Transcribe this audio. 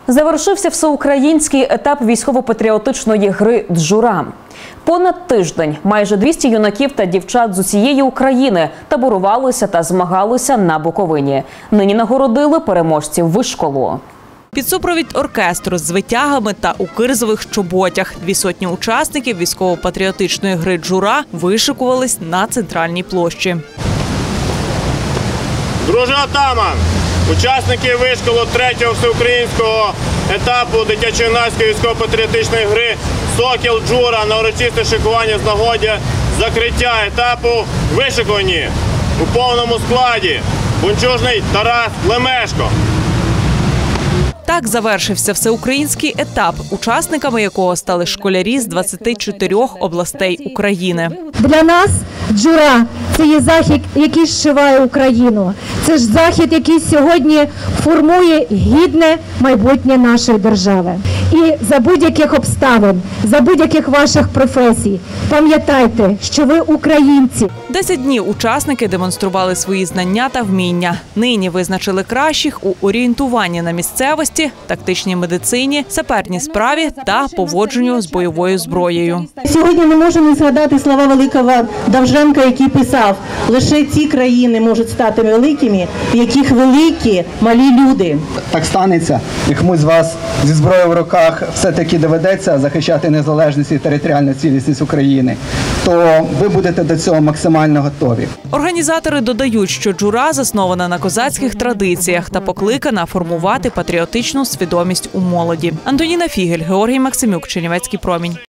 Завершився всеукраїнський етап військово-патріотичної гри «Джура». Понад тиждень майже 200 юнаків та дівчат з усієї України таборувалися та змагалися на Буковині. Нині нагородили переможців вишколу. Під супровід оркестру з витягами та у кирзових чоботях 200 учасників військово-патріотичної гри «Джура» вишикувались на центральній площі. Друже отаман! Учасники вишколу 3-го всеукраїнського етапу дитячо-юнацької військово-патріотичної гри «Сокіл Джура» на урочисте шикування з нагоди закриття етапу вишикувані у повному складі бунчужний Тарас Лемешко. Так завершився всеукраїнський етап, учасниками якого стали школярі з 24 областей України. Для нас «Джура» – це є захід, який зшиває Україну. Це ж захід, який сьогодні формує гідне майбутнє нашої держави. І за будь-яких обставин, за будь-яких ваших професій, пам'ятайте, що ви українці. 10 днів учасники демонстрували свої знання та вміння. Нині визначили кращих у орієнтуванні на місцевості, тактичній медицині, саперній справі та поводженню з бойовою зброєю. Сьогодні не можу не згадати слова великого Довженка, який писав: «Лише ті країни можуть стати великими, в яких великі малі люди». Так станеться, і комусь з вас зі зброєю в руках все-таки доведеться захищати незалежність і територіальну цілісність України, то ви будете до цього максимально готові. Організатори додають, що «Джура» заснована на козацьких традиціях та покликана формувати патріотичну свідомість у молоді. Антоніна Фігель, Георгій Максимюк, Чернівецький промінь.